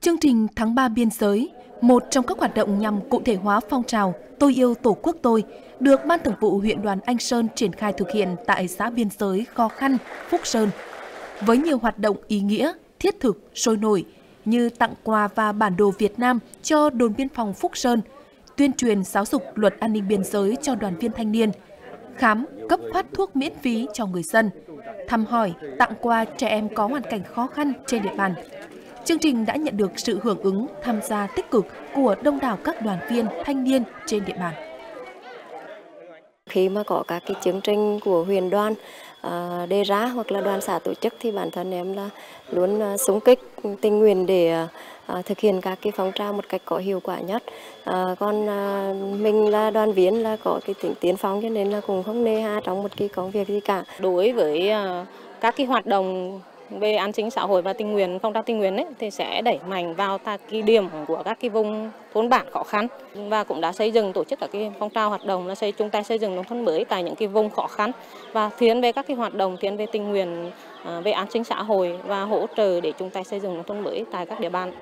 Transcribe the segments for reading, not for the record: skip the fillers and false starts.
Chương trình Tháng 3 Biên giới, một trong các hoạt động nhằm cụ thể hóa phong trào Tôi yêu Tổ quốc tôi, được Ban Thường vụ huyện đoàn Anh Sơn triển khai thực hiện tại xã biên giới Gò Khăn, Phúc Sơn. Với nhiều hoạt động ý nghĩa, thiết thực, sôi nổi như tặng quà và bản đồ Việt Nam cho đồn biên phòng Phúc Sơn, tuyên truyền giáo dục luật an ninh biên giới cho đoàn viên thanh niên, khám, cấp phát thuốc miễn phí cho người dân, thăm hỏi, tặng quà trẻ em có hoàn cảnh khó khăn trên địa bàn. Chương trình đã nhận được sự hưởng ứng tham gia tích cực của đông đảo các đoàn viên thanh niên trên địa bàn. Khi mà có các cái chương trình của huyện đoàn đề ra hoặc là đoàn xã tổ chức thì bản thân em là luôn xung kích tình nguyện để thực hiện các cái phong trào một cách có hiệu quả nhất. Còn mình là đoàn viên là có cái tính tiên phong cho nên là cũng không nề hà trong một cái công việc gì cả. Đối với các cái hoạt động về an sinh xã hội và tình nguyện, phong trào tình nguyện ấy, thì sẽ đẩy mạnh vào các cái điểm của các cái vùng thôn bản khó khăn và cũng đã xây dựng tổ chức các cái phong trào hoạt động là chung tay xây dựng nông thôn mới tại những cái vùng khó khăn và thiên về các cái hoạt động thiên về tình nguyện về an sinh xã hội và hỗ trợ để chung tay xây dựng nông thôn mới tại các địa bàn.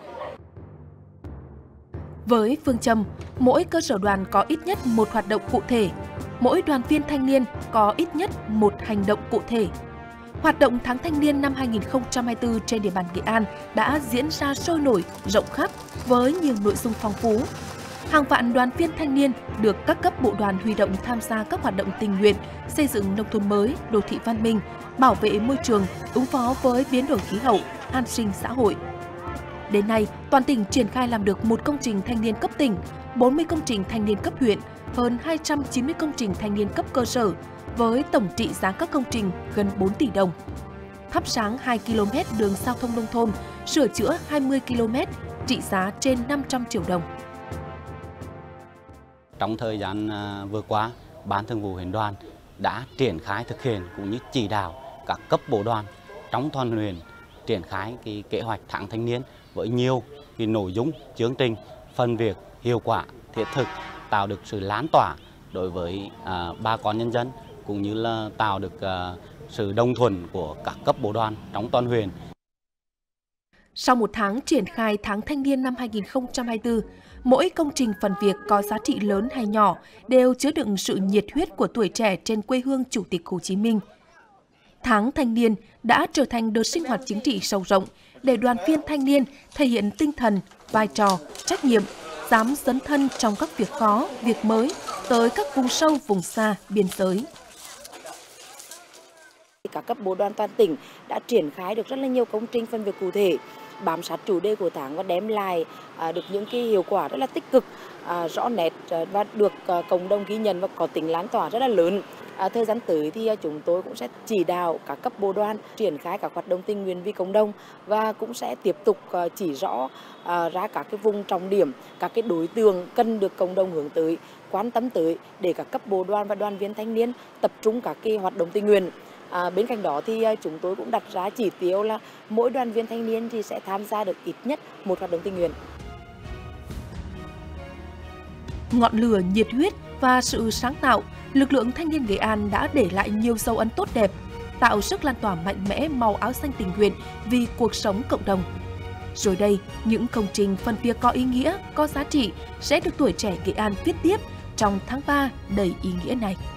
Với phương châm mỗi cơ sở đoàn có ít nhất một hoạt động cụ thể, mỗi đoàn viên thanh niên có ít nhất một hành động cụ thể. Hoạt động Tháng Thanh niên năm 2024 trên địa bàn Nghệ An đã diễn ra sôi nổi, rộng khắp với nhiều nội dung phong phú. Hàng vạn đoàn viên thanh niên được các cấp bộ đoàn huy động tham gia các hoạt động tình nguyện, xây dựng nông thôn mới, đô thị văn minh, bảo vệ môi trường, ứng phó với biến đổi khí hậu, an sinh xã hội. Đến nay, toàn tỉnh triển khai làm được 1 công trình thanh niên cấp tỉnh, 40 công trình thanh niên cấp huyện, hơn 290 công trình thanh niên cấp cơ sở, với tổng trị giá các công trình gần 4 tỷ đồng. Thắp sáng 2 km đường giao thông nông thôn, sửa chữa 20 km, trị giá trên 500 triệu đồng. Trong thời gian vừa qua, Ban Thường vụ huyện đoàn đã triển khai thực hiện cũng như chỉ đạo các cấp bộ đoàn trong toàn huyện triển khai cái kế hoạch Tháng Thanh niên với nhiều cái nội dung, chương trình, phần việc hiệu quả, thiết thực, tạo được sự lan tỏa đối với bà con nhân dân cũng như là tạo được sự đồng thuận của các cấp bộ đoàn trong toàn huyện. Sau 1 tháng triển khai Tháng Thanh niên năm 2024, mỗi công trình phần việc có giá trị lớn hay nhỏ đều chứa đựng sự nhiệt huyết của tuổi trẻ trên quê hương Chủ tịch Hồ Chí Minh. Tháng Thanh niên đã trở thành đợt sinh hoạt chính trị sâu rộng để đoàn viên thanh niên thể hiện tinh thần, vai trò, trách nhiệm, dám dấn thân trong các việc khó, việc mới tới các vùng sâu, vùng xa, biên giới. Các cấp bộ đoàn toàn tỉnh đã triển khai được rất là nhiều công trình phần việc cụ thể, bám sát chủ đề của tháng và đem lại được những cái hiệu quả rất là tích cực, rõ nét và được cộng đồng ghi nhận và có tính lan tỏa rất là lớn. Thời gian tới thì chúng tôi cũng sẽ chỉ đạo các cấp bộ đoàn triển khai các hoạt động tình nguyện vì cộng đồng và cũng sẽ tiếp tục chỉ rõ ra các cái vùng trọng điểm, các cái đối tượng cần được cộng đồng hướng tới, quan tâm tới để các cấp bộ đoàn và đoàn viên thanh niên tập trung các cái hoạt động tình nguyện. Bên cạnh đó thì chúng tôi cũng đặt ra chỉ tiêu là mỗi đoàn viên thanh niên thì sẽ tham gia được ít nhất một hoạt động tình nguyện. Ngọn lửa nhiệt huyết và sự sáng tạo, lực lượng thanh niên Nghệ An đã để lại nhiều dấu ấn tốt đẹp, tạo sức lan tỏa mạnh mẽ màu áo xanh tình nguyện vì cuộc sống cộng đồng. Rồi đây, những công trình phần việc có ý nghĩa, có giá trị sẽ được tuổi trẻ Nghệ An viết tiếp trong tháng 3 đầy ý nghĩa này.